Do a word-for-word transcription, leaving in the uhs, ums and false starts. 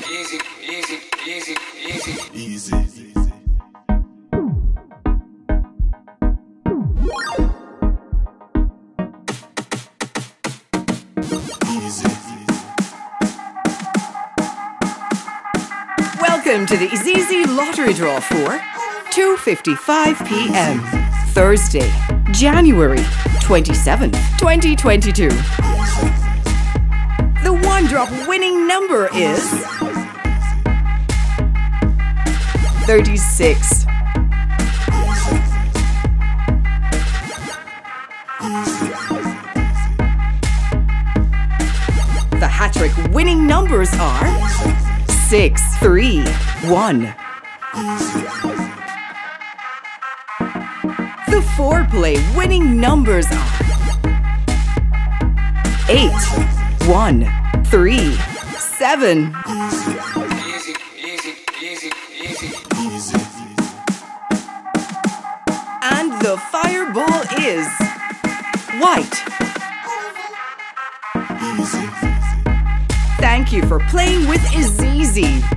Easy, easy, easy, easy. Easy. Welcome to the IZIZZI lottery draw for two fifty-five p m Thursday, January twenty-seventh, twenty twenty-two. The one drop winning number is thirty-six. The HaTTrik winning numbers are six, three, one. The four-play winning numbers are eight, one, three, seven. Easy, easy, easy, easy. Easy. And the fireball is white. Easy. Thank you for playing with IZIZZI.